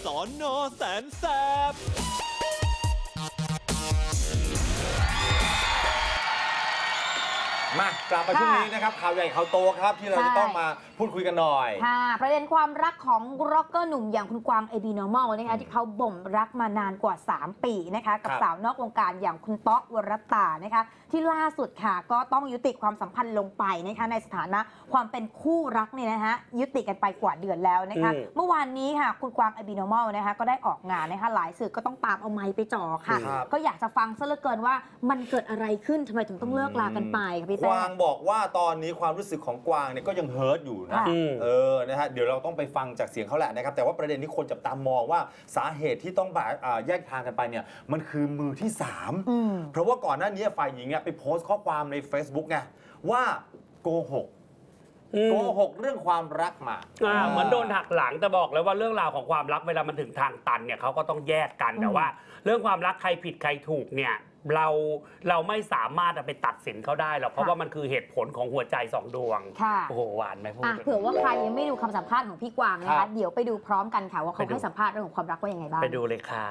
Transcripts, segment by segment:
สน.แสนแสบมากลับมาช่วงนี้นะครับข่าวใหญ่ข่าวโตครับที่เราจะต้องมาพูดคุยกันหน่อยค่ะประเด็นความรักของร็อกเกอร์หนุ่มอย่างคุณกวาง Abnormal นะคะที่เขาบ่มรักมานานกว่า3 ปีนะคะกับสาวนอกวงการอย่างคุณต๊อก วรัตตานะคะที่ล่าสุดค่ะก็ต้องยุติความสัมพันธ์ลงไปนะคะในสถานะความเป็นคู่รักเนี่ยนะคะยุติกันไปกว่าเดือนแล้วนะคะเมื่อวานนี้ค่ะคุณกวาง Abnormal นะคะก็ได้ออกงานนะคะหลายสื่อก็ต้องตามเอาไมค์ไปจ่อค่ะก็อยากจะฟังซะเหลือเกินว่ามันเกิดอะไรขึ้นทำไมถึงต้องเลิกลากันไปค่ะพี่แป้งกวางบอกว่าตอนนี้ความรู้สึกของกวางเนี่ยก็ยังเฮิร์ตอยู่นะนะฮะเดี๋ยวเราต้องไปฟังจากเสียงเขาแหละนะครับแต่ว่าประเด็นที่คนจับตามองว่าสาเหตุที่ต้องแยกทางกันไปเนี่ยมันคือมือที่3เพราะว่าก่อนหน้านี้ฝ่ายหญิงไปโพสต์ข้อความใน Facebook ไงว่าโกหกเรื่องความรักมาเหมือนโดนหักหลังแต่บอกเลยว่าเรื่องราวของความรักเวลามันถึงทางตันเนี่ยเขาก็ต้องแยกกันแต่ว่าเรื่องความรักใครผิดใครถูกเนี่ยเราไม่สามารถไปตัดสินเขาได้หรอกเพราะว่ามันคือเหตุผลของหัวใจ2 ดวงโอ้โหหวานไหมพูดเผื่อว่าใครยังไม่ดูคำสัมภาษณ์ของพี่กวางนะคะเดี๋ยวไปดูพร้อมกันค่ะว่าเขาให้สัมภาษณ์เรื่องของความรักว่ายังไงบ้างไปดูเลยค่ะ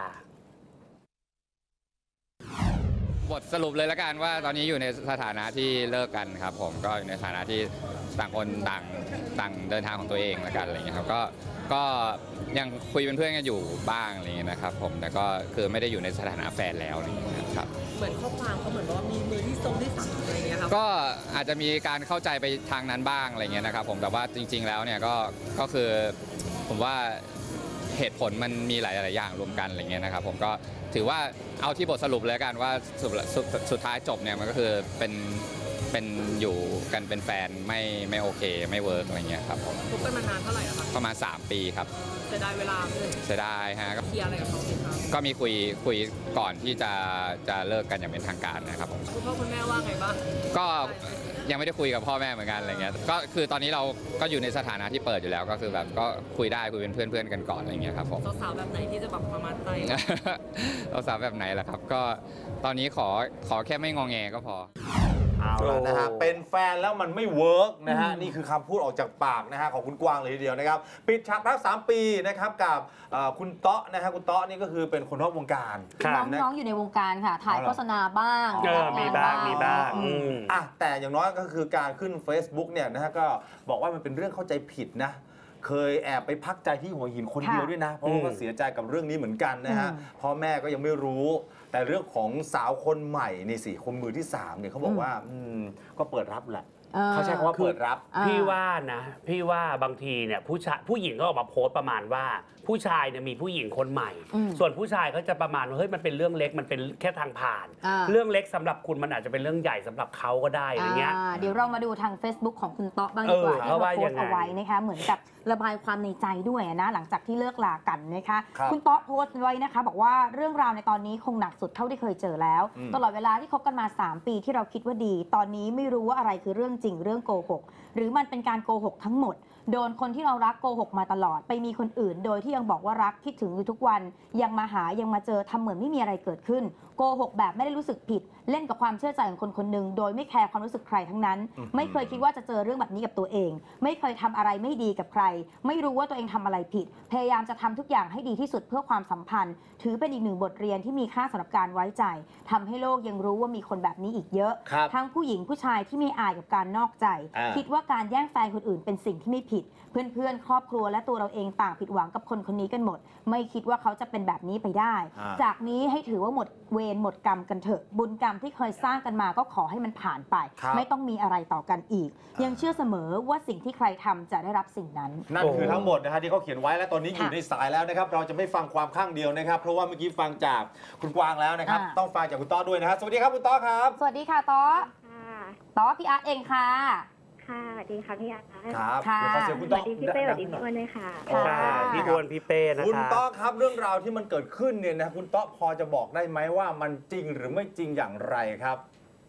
บทสรุปเลยละกันว่าตอนนี้อยู่ในสถานะที่เลิกกันครับผมก็อยู่ในสถานะที่ต่างคนต่างเดินทางของตัวเองละกันอะไรเงี้ยครับก็ยังคุยเป็นเพื่อนกันอยู่บ้างอะไรเงี้ยนะครับผมแต่ก็คือไม่ได้อยู่ในสถานะแฟนแล้วอะไรเงี้ยครับเหมือนข้อความเขาเหมือนว่ามีมือที่3ที่3อะไรเงี้ยครับก็อาจจะมีการเข้าใจไปทางนั้นบ้างอะไรเงี้ยนะครับผมแต่ว่าจริงๆแล้วเนี่ยก็คือผมว่าเหตุผลมันมีหลายๆอย่างรวมกันอะไรเงี้ยนะครับผมก็ถือว่าเอาที่บทสรุปเลยกันว่าสุดท้ายจบเนี่ยมันก็คือเป็นอยู่กันเป็นแฟนไม่โอเคไม่เวิร์กอะไรเงี้ยครับผมคบกันมานานเท่าไหร่ครับประมาณ3 ปีครับเสียดายเวลาเลยเสียดายฮะเคลียร์อะไรกับเขาครับก็มีคุยก่อนที่จะเลิกกันอย่างเป็นทางการนะครับผมคุณพ่อคุณแม่ว่าไงบ้างก็ยังไม่ได้คุยกับพ่อแม่เหมือนกันอะไรเงี้ยก็คือตอนนี้เราก็อยู่ในสถานะที่เปิดอยู่แล้วก็คือแบบก็คุยได้คุยเป็นเพื่อนกันก่อนอะไรเงี้ยครับผมสาวแบบไหนที่จะแบบประมาณใจสาวแบบไหนล่ะครับก็ตอนนี้ขอแค่ไม่งอแงก็พอเอาละนะฮะเป็นแฟนแล้วมันไม่เวิร์กนะฮะนี่คือคำพูดออกจากปากนะฮะของคุณกวางเลยทีเดียวนะครับปิดฉากรัก3 ปีนะครับกับคุณเตาะนะฮะคุณเตาะนี่ก็คือเป็นคนนอกวงการน้องอยู่ในวงการค่ะถ่ายโฆษณาบ้างมีบ้างแต่อย่างน้อยก็คือการขึ้น Facebook เนี่ยนะฮะก็บอกว่ามันเป็นเรื่องเข้าใจผิดนะเคยแอบไปพักใจที่หัวหินคนเดียวด้วยนะเพราะว่าก็เสียใจกับเรื่องนี้เหมือนกันนะฮะพ่อแม่ก็ยังไม่รู้แต่เรื่องของสาวคนใหม่นี่สิคนมือที่3เนี่ยเขาบอกว่าก็เปิดรับแหละเขาใช้คำว่าเปิดรับพี่ว่าบางทีเนี่ยผู้หญิงก็ออกมาโพสต์ประมาณว่าผู้ชายเนี่ยมีผู้หญิงคนใหม่ส่วนผู้ชายเขาจะประมาณว่าเฮ้ยมันเป็นเรื่องเล็กมันเป็นแค่ทางผ่านเรื่องเล็กสำหรับคุณมันอาจจะเป็นเรื่องใหญ่สำหรับเขาก็ได้อะไรเงี้ยเดี๋ยวเรามาดูทาง Facebook ของคุณเตาะบ้างดีกว่าที่เขาโพสต์เอาไว้นะคะเหมือนกับระบายความในใจด้วยนะหลังจากที่เลิกลากันนะคะคุณเตาะโพสต์ไว้นะคะบอกว่าเรื่องราวในตอนนี้คงหนักสุดเท่าที่เคยเจอแล้วตลอดเวลาที่คบกันมา3 ปีที่เราคิดว่าดีตอนนี้ไม่รู้ว่าอะไรคือเรื่องจริงเรื่องโกหกหรือมันเป็นการโกหกทั้งหมดโดนคนที่เรารักโกหกมาตลอดไปมีคนอื่นโดยที่ยังบอกว่ารักคิดถึงอยู่ทุกวันยังมาหายังมาเจอทำเหมือนไม่มีอะไรเกิดขึ้นโกหกแบบไม่ได้รู้สึกผิดเล่นกับความเชื่อใจของคนคนหนึ่งโดยไม่แคร์ความรู้สึกใครทั้งนั้นไม่เคยคิดว่าจะเจอเรื่องแบบนี้กับตัวเองไม่เคยทำอะไรไม่ดีกับใครไม่รู้ว่าตัวเองทำอะไรผิดพยายามจะทำทุกอย่างให้ดีที่สุดเพื่อความสัมพันธ์ถือเป็นอีก1 บทเรียนที่มีค่าสำหรับการไว้ใจทำให้โลกยังรู้ว่ามีคนแบบนี้อีกเยอะทั้งผู้หญิงผู้ชายที่ไม่อายกับการนอกใจคิดว่าการแย่งแฟนคนอื่นเป็นสิ่งที่ไม่ผิดเพื่อนครอบครัวและตัวเราเองต่างผิดหวังกับคนคนนี้กันหมดไม่คิดว่าเขาจะเป็นแบบนี้ไปได้จากนี้ให้ถือว่าหมดเวรหมดกรรมกันเถอะบุญกรรมที่เคยสร้างกันมาก็ขอให้มันผ่านไปไม่ต้องมีอะไรต่อกันอีกยังเชื่อเสมอว่าสิ่งที่ใครทำจะได้รับสิ่งนั้นนั่นคือทั้งหมดนะฮะที่เขาเขียนไว้และตอนนี้อยู่ในสายแล้วนะครับเราจะไม่ฟังความข้างเดียวนะครับเพราะว่าเมื่อกี้ฟังจากคุณกวางแล้วนะครับต้องฟังจากคุณต้อด้วยนะฮะสวัสดีครับคุณต้อครับสวัสดีค่ะต้อต้อพี่อาร์ตเองค่ะค่ะสวัสดีค่ะพี่อาร์ตครับขอเสียงคุณต้อสวัสดีพี่เป้สวัสดีพี่อ้วนด้วยค่ะพี่อ้วนพี่เป้นะคะคุณต้อครับเรื่องราวที่มันเกิดขึ้นเนี่ยนะคุณต้อพอจะบอกได้ไหมว่ามันจริงหรือไม่จริงอย่างไรครับ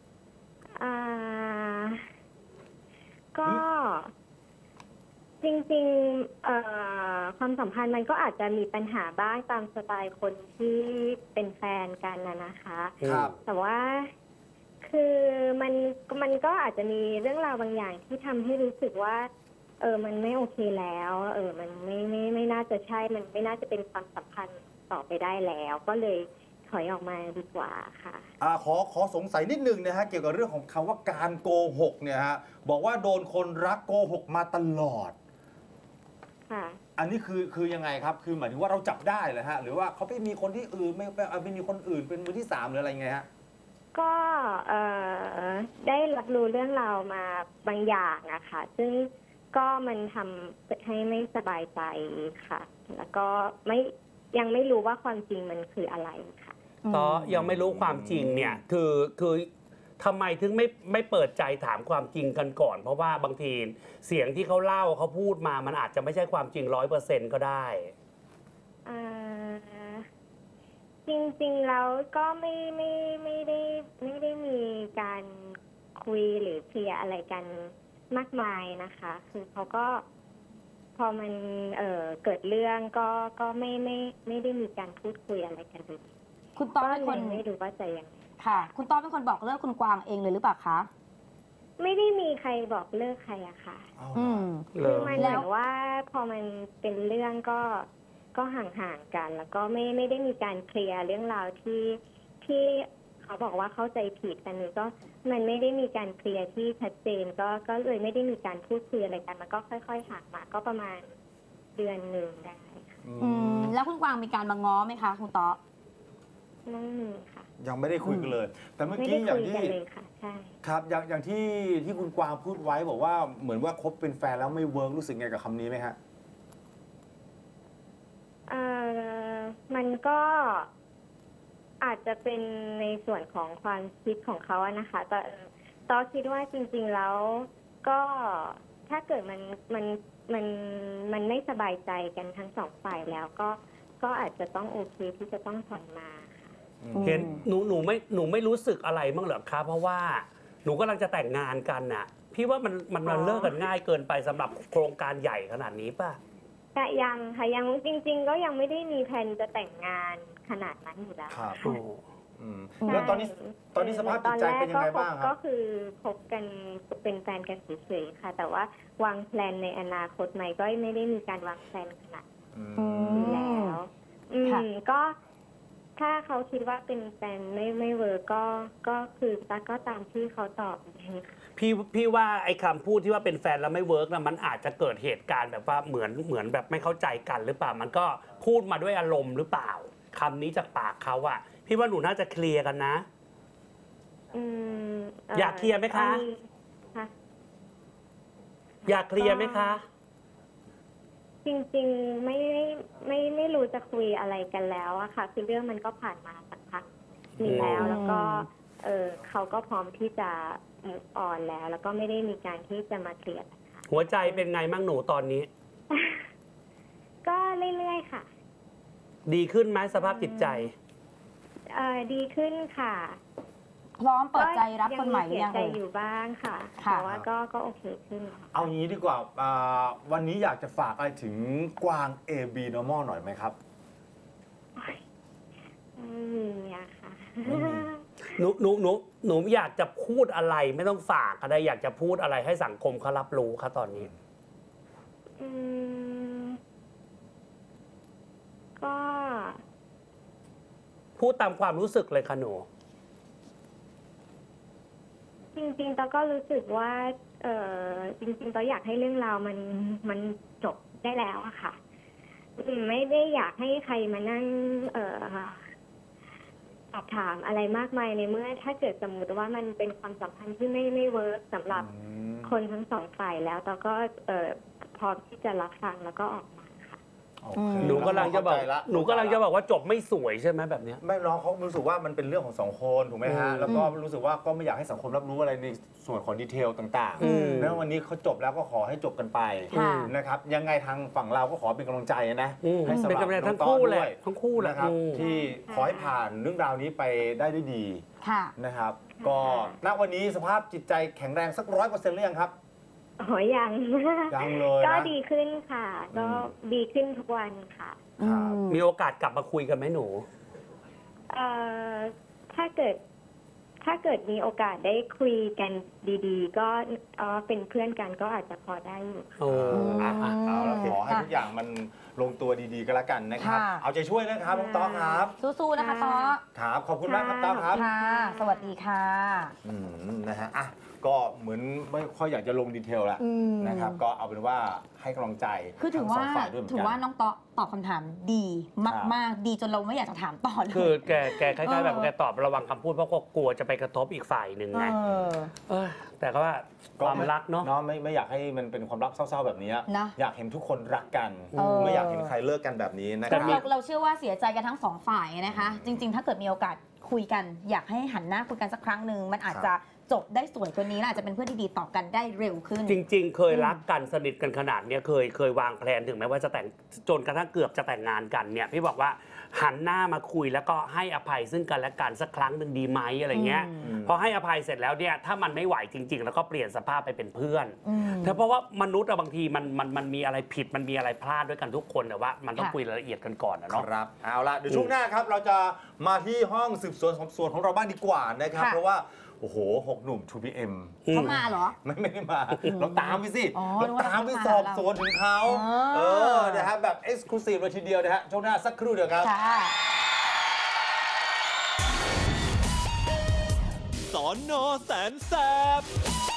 ก็จริงๆความสัมพันธ์มันก็อาจจะมีปัญหาบ้างตามสไตล์คนที่เป็นแฟนกันนะคะแต่ว่าคือมันก็อาจจะมีเรื่องราวบางอย่างที่ทำให้รู้สึกว่ามันไม่โอเคแล้วมันไม่น่าจะใช่มันไม่น่าจะเป็นความสัมพันธ์ต่อไปได้แล้วก็เลยถอยออกมาดีกว่าค่ะขอสงสัยนิดนึงนะฮะเกี่ยวกับเรื่องของคำว่าการโกหกเนี่ยฮะบอกว่าโดนคนรักโกหกมาตลอดค่ะอันนี้คือยังไงครับคือหมายถึงว่าเราจับได้เลยฮะหรือว่าเขาไปมีคนที่อื่นไม่มีคนอื่นเป็นมือที่3หรืออะไรไงฮะก็ได้รับรู้เรื่องราวมาบางอย่างนะคะซึ่งก็มันทำให้ไม่สบายใจค่ะแล้วก็ยังไม่รู้ว่าความจริงมันคืออะไรค่ะก็ยังไม่รู้ความจริงเนี่ยคือทำไมถึงไม่เปิดใจถามความจริงกันก่อน เพราะว่าบางทีเสียงที่เขาเล่าเขาพูดมามันอาจจะไม่ใช่ความจริง 100% ก็ได้จริงๆแล้วก็ไม่ได้มีการคุยหรือเคลียร์อะไรกันมากมายนะคะคือเขาก็พอมันเกิดเรื่องก็ไม่ได้มีการพูดคุยอะไรกันเลยคุณต้อเป็นคนไม่รู้ว่าจะยังไงค่ะคุณต้อเป็นคนบอกเลิกคุณกวางเองเลยหรือเปล่าคะไม่ได้มีใครบอกเลิกใครอะค่ะคือมันเหมือนว่าพอมันเป็นเรื่องก็ห่างๆกันแล้วก็ไม่ได้มีการเคลียร์เรื่องราวที่เขาบอกว่าเข้าใจผิดแต่หนูก็มันไม่ได้มีการเคลียร์ที่ชัดเจนก็เลยไม่ได้มีการพูดคุยอะไรกันมันก็ค่อยๆห่างมาก็ประมาณเดือนหนึ่งได้ค่ะแล้วคุณกวางมีการมาง้อไหมคะคุณต๊อไม่มีค่ะยังไม่ได้คุยกันเลยแต่เมื่อกี้อย่างที่ใช่ครับอย่างที่คุณกวางพูดไว้บอกว่าเหมือนว่าคบเป็นแฟนแล้วไม่เวิร์กรู้สึกไงกับคำนี้ไหมฮะมันก็อาจจะเป็นในส่วนของความคิดของเขาอะนะคะแต่ตอคิดว่าจริงๆแล้วก็ถ้าเกิดมันไม่สบายใจกันทั้งสองฝ่ายแล้วก็อาจจะต้องโอเคที่จะต้องถอนมาค่ะเห็นหนูไม่รู้สึกอะไรบ้างเหรอคะเพราะว่าหนูกำลังจะแต่งงานกันน่ะพี่ว่ามันเลิกกันง่ายเกินไปสำหรับโครงการใหญ่ขนาดนี้ป่ะแต่ยังค่ะยังจริงๆก็ยังไม่ได้มีแผนจะแต่งงานขนาดนั้นอยู่แล้วครับแล้วตอนนี้สภาพจิตใจเป็นยังไงบ้างครับก็คือคบกันเป็นแฟนกันเฉยๆค่ะแต่ว่าวางแผนในอนาคตใหม่ก็ไม่ได้มีการวางแผนขนาดนี้แล้วก็ถ้าเขาคิดว่าเป็นแฟนไม่เวิร์กก็คือก็ตามที่เขาตอบพี่ว่าไอ้คำพูดที่ว่าเป็นแฟนแล้วไม่เวิร์กนะมันอาจจะเกิดเหตุการณ์แบบว่าเหมือนแบบไม่เข้าใจกันหรือเปล่ามันก็พูดมาด้วยอารมณ์หรือเปล่าคำนี้จากปากเขาอะพี่ว่าหนูน่าจะเคลียร์กันนะอยากเคลียร์ไหมคะอยากเคลียร์ไหมคะจริงๆไม่รู้จะคุยอะไรกันแล้วอะค่ะคือเรื่องมันก็ผ่านมาสักพักนึงแล้วก็เขาก็พร้อมที่จะอ่อนแล้วก็ไม่ได้มีการที่จะมาเคลียร์หัวใจเป็นไงมั่งหนูตอนนี้ก็เรื่อยๆค่ะดีขึ้นไหมสภาพจิตใจดีขึ้นค่ะพร้อมเปิดใจรับคนใหม่ยังใจอยู่บ้างค่ะแต่ว่าก็โอเคขึ้นเอางี้ดีกว่าวันนี้อยากจะฝากอะไรถึงกวาง AB Normal หน่อยไหมครับไม่มีอะค่ะหนูอยากจะพูดอะไรไม่ต้องฝากอะไรอยากจะพูดอะไรให้สังคมเขารับรู้คะตอนนี้ก็พูดตามความรู้สึกเลยค่ะหนูจริงๆตอก็รู้สึกว่าจริงๆตออยากให้เรื่องราวมันจบได้แล้วอะค่ะไม่ได้อยากให้ใครมานั่งสอบถามอะไรมากมายในเมื่อถ้าเกิดสมมติว่ามันเป็นความสัมพันธ์ที่ไม่เวิร์กสำหรับคนทั้งสองฝ่ายแล้วตอก็พร้อมที่จะรับฟังแล้วก็ออกมาค่ะหนูกำลังจะบอกว่าจบไม่สวยใช่ไหมแบบนี้ไม่น้องเขารู้สึกว่ามันเป็นเรื่องของสองคนถูกไหมฮะแล้วก็รู้สึกว่าก็ไม่อยากให้สังคมรับรู้อะไรในส่วนของดีเทลต่างๆแล้ววันนี้เขาจบแล้วก็ขอให้จบกันไปนะครับยังไงทางฝั่งเราก็ขอเป็นกำลังใจนะให้สำหรับน้องต้อด้วยทั้งคู่แหละนะครับที่ขอให้ผ่านเรื่องราวนี้ไปได้ด้วยดีนะครับก็ณวันนี้สภาพจิตใจแข็งแรงสัก100%หรือยังครับยังเลยก็ดีขึ้นค่ะก็ดีขึ้นทุกวันค่ะมีโอกาสกลับมาคุยกันไหมหนูถ้าเกิดมีโอกาสได้คุยกันดีๆก็เป็นเพื่อนกันก็อาจจะพอได้อยู่เอาแล้วขอให้ทุกอย่างมันลงตัวดีๆก็แล้วกันนะครับค่ะเอาใจช่วยนะครับน้องต๊อกครับสู้ๆนะคะต๊อกครับขอบคุณมากครับต๊อกครับค่ะ สวัสดีค่ะนะฮะอ่ะก็เหมือนไม่ค่อยอยากจะลงดีเทลแล้วอืมนะครับก็เอาเป็นว่าให้กำลังใจคือถือทั้งว่าสองฝ่ายด้วยเหมือนถือกัว่าน น้องต๊อกตอบคำถามดีมากๆ ดีจนเราไม่อยากจะถามต่อเลยคือแกคล้ายๆแบบแกตอบระวังคำพูดเพราะก็กลัวจะไปกระทบอีกฝ่ายหนึ่งไง แต่ก็ว่าความรักเนาะไม่อยากให้มันเป็นความรักเศร้าๆแบบนี้นะอยากเห็นทุกคนรักกันเออไม่อยากเห็นใครเลิกกันแบบนี้นะคแต่รับเราเชื่อว่าเสียใจกันทั้งสองฝ่ายนะคะ จริง ๆ ถ้าเกิดมีโอกาสคุยกัน อยากให้หันหน้าคุยกันสักครั้งหนึ่งมันอาจจะจบได้สวยกว่านี้และอาจจะเป็นเพื่อนที่ดีต่อกันได้เร็วขึ้นจริงๆ เคยรักกันสนิทกันขนาดเนี้ยเคยวางแผนถึงแม้ว่าจะแต่งจนกระทั่งเกือบจะแต่งงานกันเนี่ยพี่บอกว่าหันหน้ามาคุยแล้วก็ให้อภัยซึ่งกันและกันสักครั้งหนึ่งดีไหมอะไรเงี้ยพอให้อภัยเสร็จแล้วเนี่ยถ้ามันไม่ไหวจริง ๆ แล้วก็เปลี่ยนสภาพไปเป็นเพื่อนแต่เพราะว่ามนุษย์อะบางทีมันมีอะไรผิดมันมีอะไรพลาดด้วยกันทุกคนแต่ว่ามันต้องคุยรายละเอียดกันก่อนนะคเนาะรับเอาละเดี๋ยวช่วงหน้าครับเราจะมาที่ห้องสืบสวนสอบสวนของเราบ้างดีกว่านะครับค่ะเพราะว่าโอ้โห6 หนุ่ม 2PM เขามาเหรอไม่ได้มาเราตามไปสิอ๋อเราตามไปสอบสวนถึงเขาอ๋อนะฮะแบบเอ็กซ์คลูซีฟเลยทีเดียวนะฮะช่วงหน้าสักครู่เดียวครับค่ะสอนอแสนแสบ